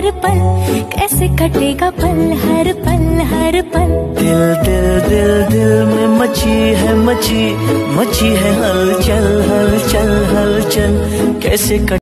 हर पल, कैसे कटेगा पल हर पल हर पल। दिल दिल दिल दिल में मची है मची है हलचल हलचल हलचल, कैसे